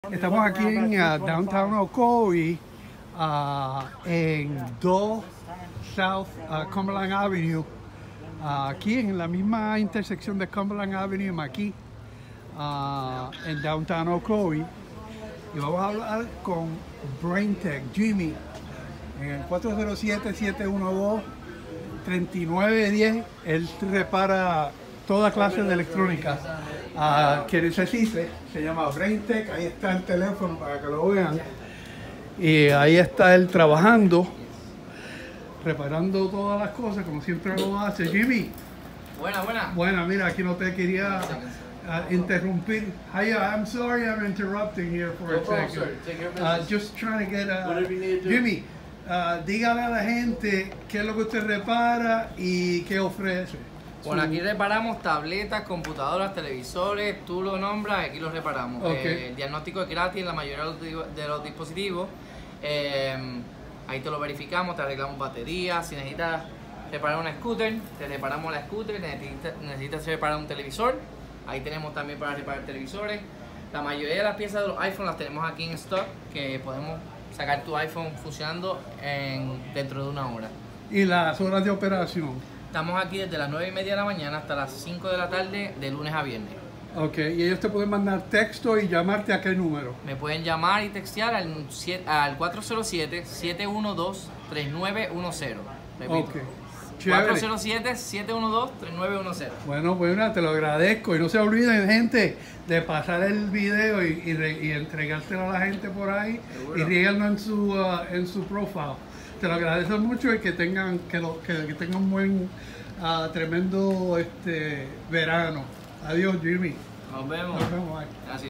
Estamos aquí en Downtown Ocoee, en 2 South Cumberland Avenue, aquí en la misma intersección de Cumberland Avenue y McKee, en Downtown Ocoee. Y vamos a hablar con BrainTech, Jimmy, en el 407-712-3910. Él repara toda clase de electrónica que necesite. Se llama BrainTech. Ahí está el teléfono para que lo vean. Y ahí está él trabajando, reparando todas las cosas como siempre lo hace. Jimmy. Buena, mira, aquí no te quería interrumpir. I'm sorry I'm interrupting here for a second. Just trying to get Jimmy, dígale a la gente qué es lo que usted repara y qué ofrece. Bueno, aquí reparamos tabletas, computadoras, televisores, tú lo nombras, aquí los reparamos. Okay. El diagnóstico es gratis en la mayoría de los dispositivos. Ahí te lo verificamos, te arreglamos baterías. Si necesitas reparar una scooter, te reparamos la scooter. Necesitas reparar un televisor, ahí tenemos también para reparar televisores. La mayoría de las piezas de los iPhones las tenemos aquí en stock, que podemos sacar tu iPhone funcionando dentro de 1 hora. ¿Y las horas de operación? Estamos aquí desde las 9:30 de la mañana hasta las 5 de la tarde, de lunes a viernes. Ok, y ellos te pueden mandar texto y llamarte a qué número. Me pueden llamar y textear al 407-712-3910. Repito. Ok, chévere. 407-712-3910. Bueno, te lo agradezco. Y no se olviden, gente, de pasar el video y entregárselo a la gente por ahí. Seguro. Y ríganlo en su profile. Te lo agradezco mucho y que tengan un buen, tremendo verano. Adiós, Jimmy. Nos vemos. Nos vemos. Gracias.